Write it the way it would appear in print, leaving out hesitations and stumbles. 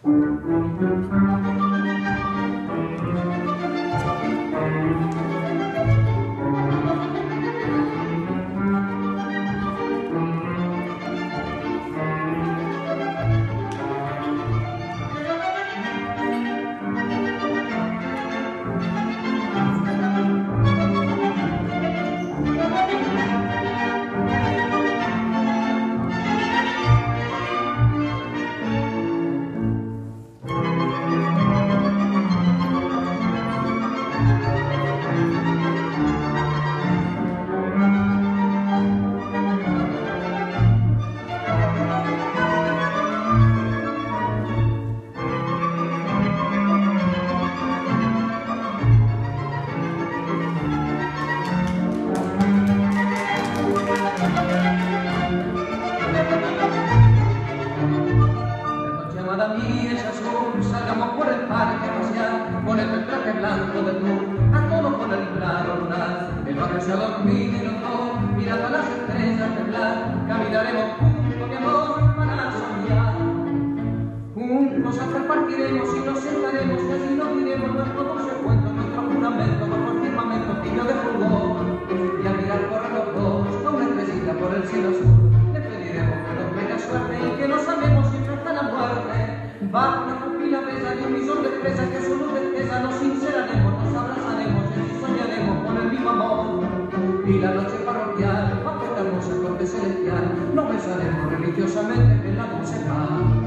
Salgamos por el parque a pasear, con el traje blanco de tú, a todo con el claro lunar. El barrio se ha dormido y los dos, mirando a las estrellas temblar, caminaremos juntos, mi amor, para soñar. Juntos hasta partiremos y nos sentaremos, y así nos diremos nuestro dulce cuento, nuestro juramento bajo el firmamento tibio de fulgor. Y al mirar por los dos, a una estrellita por el cielo azul, le pediremos que nos traiga suerte y que nos amemos siempre hasta la muerte. Bajo la pupila bella de un millón de estrellas que su luz despesa, nos sinceraremos, nos abrazaremos y así soñaremos con el mismo amor. Y la noche parroquial, bajo esta hermosa corte celestial, nos besaremos religiosamente en la dulce paz.